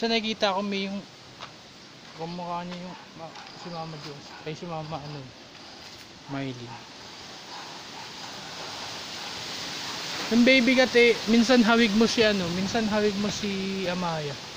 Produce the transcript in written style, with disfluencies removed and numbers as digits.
Minsan nakikita ko may yung kumukha niya yung si Mama Diyos. Ay si Mama ano, Miley. Yung baby kat minsan hawig mo si ano, minsan hawig mo si Amaya.